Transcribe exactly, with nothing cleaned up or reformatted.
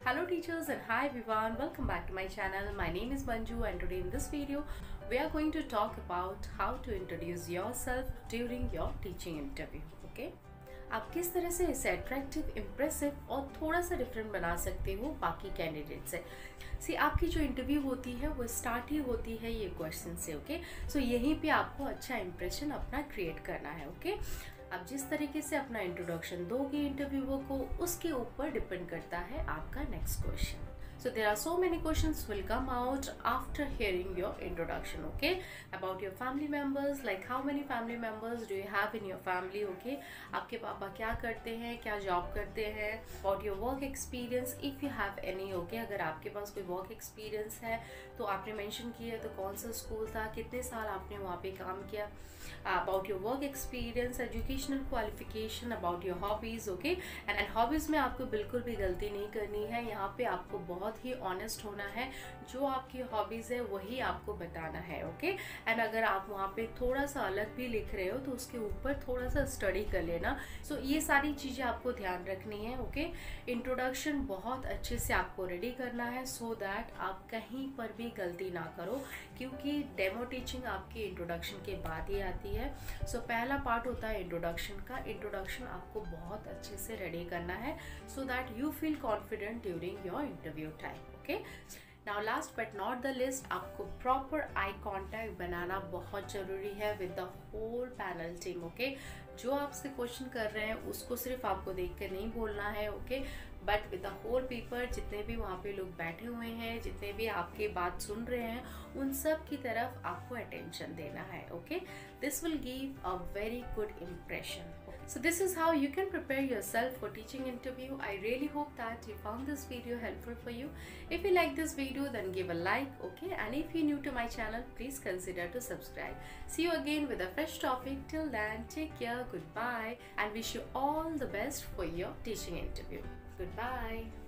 Hello teachers and hi everyone, welcome back to my channel. My name is Manju and today in this video we are going to talk about how to introduce yourself during your teaching interview. Okay? आप किस तरह से इसे attractive, impressive और थोड़ा सा different बना सकते हो बाकी कैंडिडेट से। सी आपकी जो इंटरव्यू होती है वो स्टार्ट ही होती है ये क्वेश्चन से। ओके सो यहीं पे आपको अच्छा इंप्रेशन अपना क्रिएट करना है। ओके आप जिस तरीके से अपना इंट्रोडक्शन दोगे इंटरव्यूअर को उसके ऊपर डिपेंड करता है आपका next question. So there are so many questions will come out after hearing your introduction, okay? About your family members, like how many family members do you have in your family, okay? आपके पापा क्या करते हैं, क्या job करते हैं? About your work experience, if you have any, okay? अगर आपके पास कोई work experience है तो आपने mention किया तो कौन सा स्कूल था, कितने साल आपने वहाँ पे काम किया? About your work experience, educational qualification, about your hobbies, okay? And and hobbies में आपको बिल्कुल भी गलती नहीं करनी है। यहाँ पे आपको बहुत बहुत ही ऑनेस्ट होना है। जो आपकी हॉबीज़ है वही आपको बताना है। ओके एंड अगर आप वहाँ पे थोड़ा सा अलग भी लिख रहे हो तो उसके ऊपर थोड़ा सा स्टडी कर लेना। सो so, ये सारी चीज़ें आपको ध्यान रखनी है। ओके इंट्रोडक्शन बहुत अच्छे से आपको रेडी करना है सो so दैट आप कहीं पर भी गलती ना करो, क्योंकि डेमो टीचिंग आपकी इंट्रोडक्शन के बाद ही आती है। सो so, पहला पार्ट होता है इंट्रोडक्शन का। इंट्रोडक्शन आपको बहुत अच्छे से रेडी करना है so that you feel confident during your interview time. Okay now last but not the list, आपको प्रॉपर आई कांटेक्ट बनाना बहुत ज़रूरी है with the whole panel team. Okay जो आपसे क्वेश्चन कर रहे हैं उसको सिर्फ आपको देख कर नहीं बोलना है। Okay but with the whole people, जितने भी वहाँ पे लोग बैठे हुए हैं, जितने भी आपके बात सुन रहे हैं, उन सब की तरफ आपको अटेंशन देना है। Okay this will give a very good impression. So this is how you can prepare yourself for teaching interview. I really hope that you found this video helpful for you. If you like this video, then give a like, okay? And if you're new to my channel, please consider to subscribe. See you again with a fresh topic. Till then, take care, goodbye, and wish you all the best for your teaching interview. Goodbye.